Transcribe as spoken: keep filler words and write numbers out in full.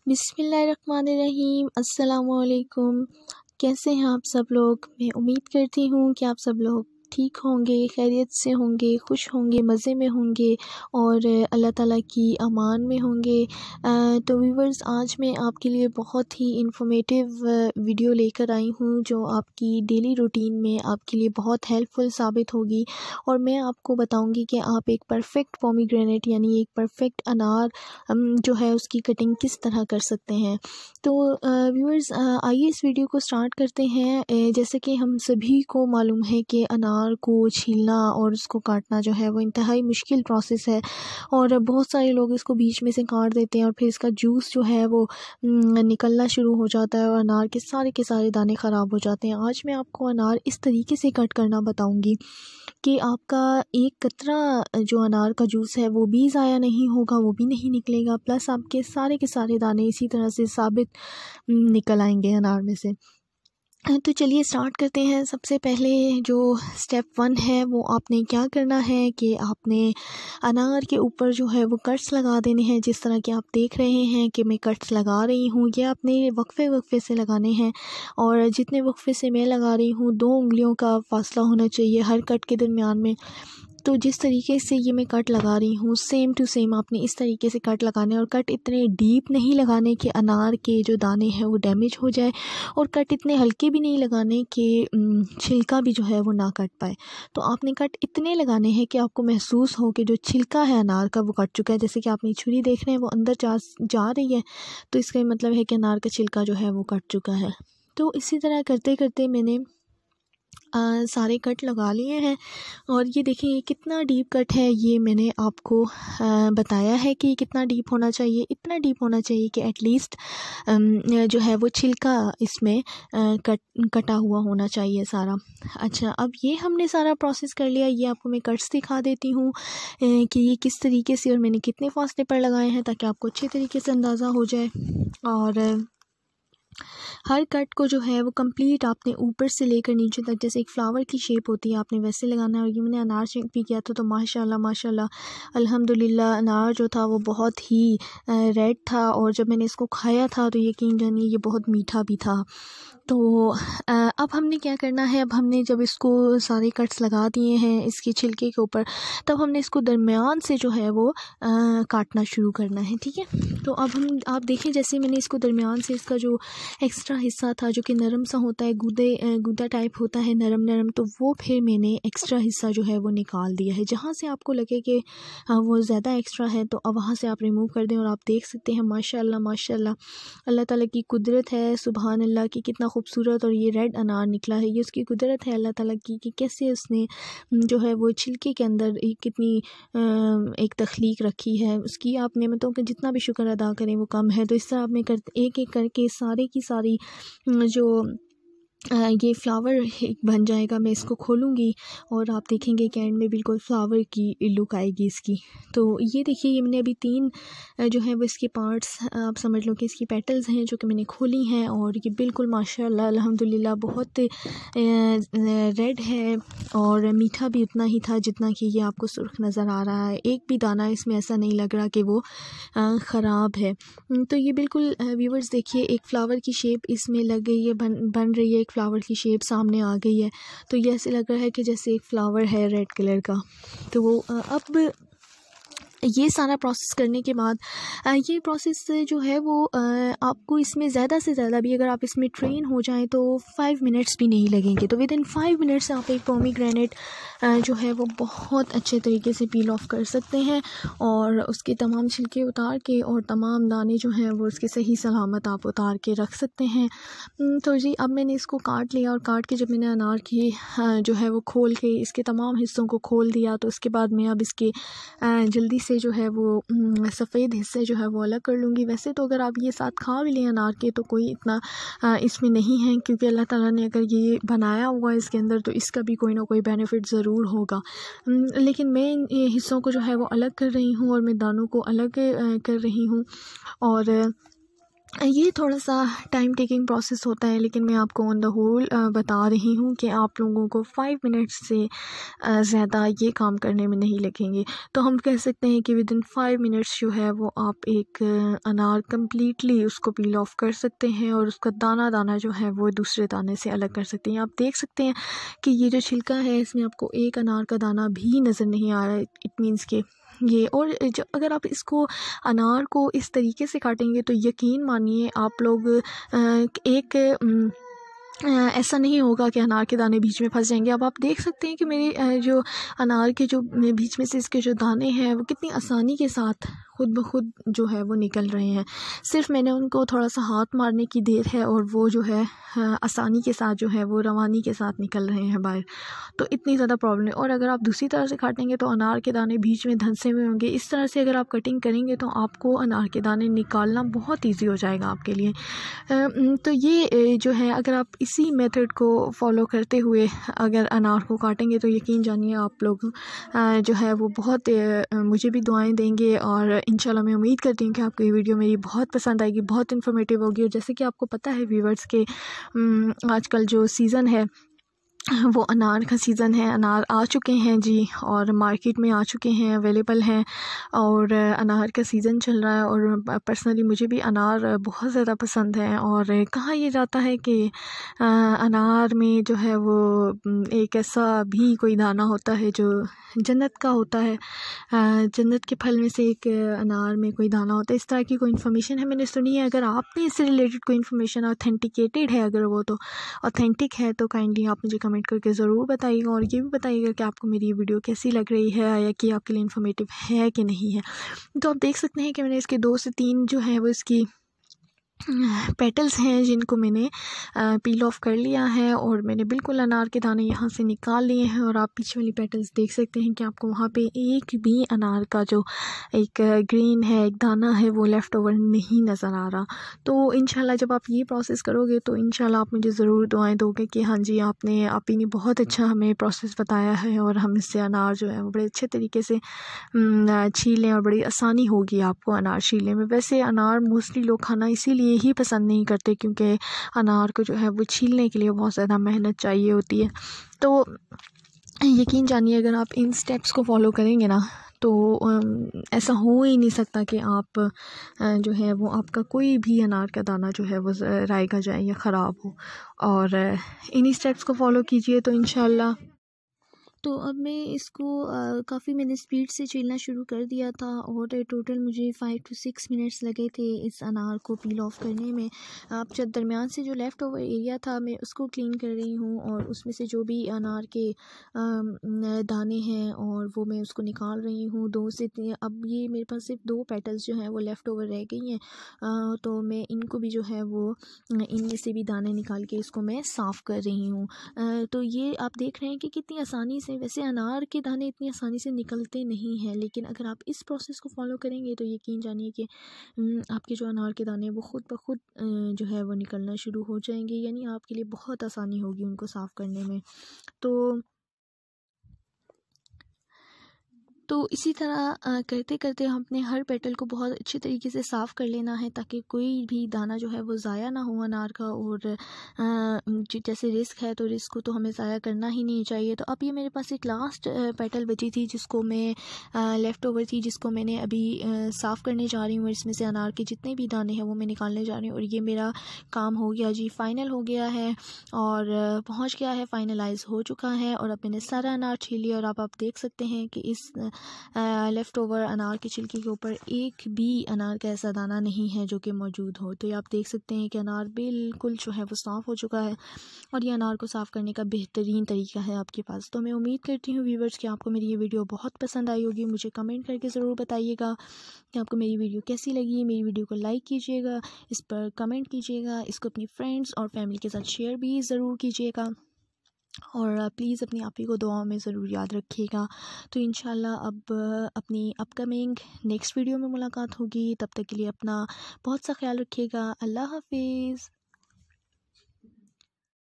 बिस्मिल्लाहिर्रहमानिर्रहीम। अस्सलामुअलैकुम। कैसे हैं आप सब लोग? मैं उम्मीद करती हूँ कि आप सब लोग ठीक होंगे, खैरियत से होंगे, खुश होंगे, मज़े में होंगे और अल्लाह ताला की अमान में होंगे। अ, तो व्यूअर्स, आज मैं आपके लिए बहुत ही इन्फॉर्मेटिव वीडियो लेकर आई हूँ जो आपकी डेली रूटीन में आपके लिए बहुत हेल्पफुल साबित होगी। और मैं आपको बताऊँगी कि आप एक परफ़ेक्ट पोमीग्रेनेट यानी एक परफ़ेक्ट अनार हम जो है उसकी कटिंग किस तरह कर सकते हैं। तो व्यूअर्स, आइए इस वीडियो को स्टार्ट करते हैं। अ, जैसे कि हम सभी को मालूम है कि अनार को छीलना और उसको काटना जो है वो इंतहाई मुश्किल प्रोसेस है और बहुत सारे लोग इसको बीच में से काट देते हैं और फिर इसका जूस जो है वो न, निकलना शुरू हो जाता है और अनार के सारे के सारे दाने ख़राब हो जाते हैं। आज मैं आपको अनार इस तरीके से कट करना बताऊंगी कि आपका एक कतरा जो अनार का जूस है वो भी ज़ाया नहीं होगा, वो भी नहीं निकलेगा, प्लस आपके सारे के सारे दाने इसी तरह से साबित निकल आएंगे अनार में से। तो चलिए स्टार्ट करते हैं। सबसे पहले जो स्टेप वन है वो आपने क्या करना है कि आपने अनार के ऊपर जो है वो कट्स लगा देने हैं। जिस तरह के आप देख रहे हैं कि मैं कट्स लगा रही हूँ, ये आपने वक्फे वक्फे से लगाने हैं और जितने वक्फे से मैं लगा रही हूँ दो उंगलियों का फासला होना चाहिए हर कट के दरमियान में। तो जिस तरीके से ये मैं कट लगा रही हूँ सेम टू सेम आपने इस तरीके से कट लगाने और कट इतने डीप नहीं लगाने कि अनार के जो दाने हैं वो डैमेज हो जाए और कट इतने हल्के भी नहीं लगाने कि छिलका भी जो है वो ना कट पाए। तो आपने कट इतने लगाने हैं कि आपको महसूस हो कि जो छिलका है अनार का वो कट चुका है। जैसे कि आपने छुरी देख रहे हैं वो अंदर जा जा रही है, तो इसका मतलब है कि अनार का छिलका जो है वो कट चुका है। तो इसी तरह करते करते मैंने आ, सारे कट लगा लिए हैं और ये देखिए ये कितना डीप कट है, ये मैंने आपको आ, बताया है कि कितना डीप होना चाहिए। इतना डीप होना चाहिए कि एटलीस्ट जो है वो छिलका इसमें आ, कट कटा हुआ होना चाहिए सारा। अच्छा, अब ये हमने सारा प्रोसेस कर लिया। ये आपको मैं कट्स दिखा देती हूँ कि ये किस तरीके से और मैंने कितने फासले पर लगाए हैं ताकि आपको अच्छे तरीके से अंदाज़ा हो जाए। और हर कट को जो है वो कंप्लीट आपने ऊपर से लेकर नीचे तक, जैसे एक फ्लावर की शेप होती है, आपने वैसे लगाना है। और ये मैंने अनार शेप भी किया था तो माशाल्लाह माशाल्लाह अल्हम्दुलिल्लाह अनार जो था वो बहुत ही रेड था और जब मैंने इसको खाया था तो यकीन जानिए ये बहुत मीठा भी था। तो अब हमने क्या करना है, अब हमने जब इसको सारे कट्स लगा दिए हैं इसके छिलके के ऊपर, तब हमने इसको दरमियान से जो है वो आ, काटना शुरू करना है। ठीक है, तो अब हम आप देखें जैसे मैंने इसको दरमियान से इसका जो एक्स्ट्रा हिस्सा था जो कि नरम सा होता है, गूदे गूदा टाइप होता है नरम नरम, तो वो फिर मैंने एक्स्ट्रा हिस्सा जो है वो निकाल दिया है। जहाँ से आपको लगे कि हाँ वो ज़्यादा एक्स्ट्रा है तो अब वहाँ से आप रिमूव कर दें। और आप देख सकते हैं माशाल्लाह माशाल्लाह अल्लाह ताला की कुदरत है, सुभान अल्लाह की कितना खूबसूरत और ये रेड अनार निकला है। ये उसकी कुदरत है अल्लाह ताला की कि कैसे उसने जो है वो छिलके के अंदर एक कितनी एक तख्लीक रखी है। उसकी आप नेमतों का जितना भी शुक्र अदा करें वो कम है। तो इस तरह आप मैं कर एक एक करके सारे की सारी जो आ, ये फ्लावर एक बन जाएगा। मैं इसको खोलूँगी और आप देखेंगे कि एंड में बिल्कुल फ्लावर की लुक आएगी इसकी। तो ये देखिए ये मैंने अभी तीन जो है वो इसके पार्ट्स आप समझ लो कि इसकी पेटल्स हैं जो कि मैंने खोली हैं और ये बिल्कुल माशाल्लाह अल्हम्दुलिल्लाह बहुत रेड है और मीठा भी उतना ही था जितना कि ये आपको सुर्ख नज़र आ रहा है। एक भी दाना इसमें ऐसा नहीं लग रहा कि वो ख़राब है। तो ये बिल्कुल व्यूअर्स देखिए एक फ़्लावर की शेप इसमें लग गई है, बन बन रही है, एक फ्लावर की शेप सामने आ गई है। तो ये ऐसे लग रहा है कि जैसे एक फ्लावर है रेड कलर का। तो वो अब ये सारा प्रोसेस करने के बाद ये प्रोसेस जो है वो आपको इसमें ज़्यादा से ज़्यादा भी अगर आप इसमें ट्रेन हो जाएं तो फाइव मिनट्स भी नहीं लगेंगे। तो विद इन फाइव मिनट्स आप एक पोमीग्रेनेट जो है वो बहुत अच्छे तरीके से पील ऑफ कर सकते हैं और उसके तमाम छिलके उतार के और तमाम दाने जो हैं वो उसके सही सलामत आप उतार के रख सकते हैं। तो जी अब मैंने इसको काट लिया और काट के जब मैंने अनार की जो है वो खोल के इसके तमाम हिस्सों को खोल दिया तो उसके बाद मैं अब इसके जल्दी से जो है वो सफ़ेद हिस्से जो है वो अलग कर लूँगी। वैसे तो अगर आप ये साथ खा भी लें अनार के तो कोई इतना इसमें नहीं है क्योंकि अल्लाह ताला ने अगर ये बनाया हुआ है इसके अंदर तो इसका भी कोई ना कोई बेनिफिट ज़रूर होगा। लेकिन मैं ये हिस्सों को जो है वो अलग कर रही हूँ और मैं दानों को अलग कर रही हूँ। और ये थोड़ा सा टाइम टेकिंग प्रोसेस होता है, लेकिन मैं आपको ऑन द होल बता रही हूँ कि आप लोगों को फाइव मिनट्स से ज़्यादा ये काम करने में नहीं लगेंगे। तो हम कह सकते हैं कि विद इन फाइव मिनट्स जो है वो आप एक अनार कम्प्लीटली उसको पील ऑफ कर सकते हैं और उसका दाना दाना जो है वो दूसरे दाने से अलग कर सकते हैं। आप देख सकते हैं कि ये जो छिलका है इसमें आपको एक अनार का दाना भी नज़र नहीं आ रहा है। इट मीन्स के ये, और जो अगर आप इसको अनार को इस तरीके से काटेंगे तो यकीन मानिए आप लोग एक ऐसा नहीं होगा कि अनार के दाने बीच में फंस जाएंगे। अब आप देख सकते हैं कि मेरे जो अनार के जो बीच में से इसके जो दाने हैं वो कितनी आसानी के साथ खुद ब खुद जो है वो निकल रहे हैं। सिर्फ मैंने उनको थोड़ा सा हाथ मारने की देर है और वो जो है आसानी के साथ जो है वो रवानी के साथ निकल रहे हैं बाहर। तो इतनी ज़्यादा प्रॉब्लम है। और अगर आप दूसरी तरह से काटेंगे तो अनार के दाने बीच में धंसे हुए होंगे। इस तरह से अगर आप कटिंग करेंगे तो आपको अनार के दाने निकालना बहुत ईजी हो जाएगा आपके लिए। तो ये जो है अगर आप इसी मेथड को फॉलो करते हुए अगर अनार को काटेंगे तो यकीन जानिए आप लोग जो है वो बहुत मुझे भी दुआएं देंगे। और इंशाल्लाह मैं उम्मीद करती हूँ कि आपको ये वीडियो मेरी बहुत पसंद आएगी, बहुत इन्फॉर्मेटिव होगी। और जैसे कि आपको पता है व्यूअर्स के आजकल जो सीज़न है वो अनार का सीज़न है। अनार आ चुके हैं जी और मार्केट में आ चुके हैं, अवेलेबल हैं और अनार का सीज़न चल रहा है। और पर्सनली मुझे भी अनार बहुत ज़्यादा पसंद है। और कहा ये जाता है कि अनार में जो है वो एक ऐसा भी कोई दाना होता है जो जन्नत का होता है, जन्नत के फल में से एक अनार में कोई दाना होता है। इस तरह की कोई इन्फॉर्मेशन है, मैंने सुनी है। अगर आपने इससे रिलेटेड कोई इन्फॉर्मेशन ऑथेंटिकेटेड है, अगर वो तो ऑथेंटिक है तो काइंडली आप मुझे कमेंट करके ज़रूर बताइएगा। और ये भी बताइएगा कि आपको मेरी ये वीडियो कैसी लग रही है या कि आपके लिए इन्फॉर्मेटिव है कि नहीं है। तो आप देख सकते हैं कि मैंने इसके दो से तीन जो है वो इसकी पेटल्स हैं जिनको मैंने पील ऑफ कर लिया है और मैंने बिल्कुल अनार के दाने यहाँ से निकाल लिए हैं। और आप पीछे वाली पेटल्स देख सकते हैं कि आपको वहाँ पे एक भी अनार का जो एक ग्रेन है, एक दाना है, वो लेफ़्ट ओवर नहीं नज़र आ रहा। तो इंशाल्लाह जब आप ये प्रोसेस करोगे तो इंशाल्लाह आप मुझे ज़रूर दुआएं दोगे कि हाँ जी आपने आप ही ने बहुत अच्छा हमें प्रोसेस बताया है और हम इससे अनार जो है वो बड़े अच्छे तरीके से छीलें और बड़ी आसानी होगी आपको अनार छीलने में। वैसे अनार मोस्टली लोग खाना इसीलिए ही पसंद नहीं करते क्योंकि अनार को जो है वो छीलने के लिए बहुत ज़्यादा मेहनत चाहिए होती है। तो यकीन जानिए अगर आप इन स्टेप्स को फॉलो करेंगे ना तो ऐसा हो ही नहीं सकता कि आप जो है वो आपका कोई भी अनार का दाना जो है वो रायगा जाए या ख़राब हो। और इन्हीं स्टेप्स को फॉलो कीजिए तो इंशाल्लाह। तो अब मैं इसको काफ़ी मैंने स्पीड से छीलना शुरू कर दिया था और टोटल मुझे फ़ाइव टू सिक्स मिनट्स लगे थे इस अनार को पील ऑफ करने में। अब जब दरमियान से जो लेफ़्ट ओवर एरिया था मैं उसको क्लीन कर रही हूँ और उसमें से जो भी अनार के दाने हैं और वो मैं उसको निकाल रही हूँ। दो से तीन, अब ये मेरे पास सिर्फ दो पेटल्स जो हैं वो लेफ़्ट ओवर रह गई हैं, तो मैं इनको भी जो है वो इनमें से भी दाने निकाल के इसको मैं साफ़ कर रही हूँ। तो ये आप देख रहे हैं कि कितनी आसानी से, वैसे अनार के दाने इतनी आसानी से निकलते नहीं हैं, लेकिन अगर आप इस प्रोसेस को फॉलो करेंगे तो यकीन जानिए कि आपके जो अनार के दाने वो खुद ब खुद जो है वो निकलना शुरू हो जाएंगे। यानी आपके लिए बहुत आसानी होगी उनको साफ़ करने में। तो तो इसी तरह करते करते हम अपने हर पेटल को बहुत अच्छे तरीके से साफ़ कर लेना है ताकि कोई भी दाना जो है वो ज़ाया ना हो अनार का। और जैसे रिस्क है तो रिस्क को तो हमें ज़ाया करना ही नहीं चाहिए। तो अब ये मेरे पास एक लास्ट पेटल बची थी जिसको मैं लेफ़्ट ओवर थी जिसको मैंने अभी साफ़ करने जा रही हूँ। इसमें से अनार के जितने भी दाने हैं वो मैं निकालने जा रही हूँ। और ये मेरा काम हो गया जी, फ़ाइनल हो गया है और पहुँच गया है, फ़ाइनलाइज़ हो चुका है। और अब मैंने सारा अनार छील लिया और अब आप देख सकते हैं कि इस लेफ़्ट ओवर अनार की छिलकी के ऊपर एक भी अनार का ऐसा दाना नहीं है जो कि मौजूद हो। तो ये आप देख सकते हैं कि अनार बिल्कुल जो है वो साफ़ हो चुका है और ये अनार को साफ़ करने का बेहतरीन तरीका है आपके पास। तो मैं उम्मीद करती हूँ व्यूवर्स कि आपको मेरी ये वीडियो बहुत पसंद आई होगी। मुझे कमेंट करके ज़रूर बताइएगा कि आपको मेरी वीडियो कैसी लगी। मेरी वीडियो को लाइक कीजिएगा, इस पर कमेंट कीजिएगा, इसको अपनी फ्रेंड्स और फैमिली के साथ शेयर भी ज़रूर कीजिएगा और प्लीज़ अपनी आप ही को दुआओं में ज़रूर याद रखिएगा। तो इंशाल्लाह अब अपनी अपकमिंग नेक्स्ट वीडियो में मुलाकात होगी। तब तक के लिए अपना बहुत सा ख्याल रखिएगा। अल्लाह हाफिज़।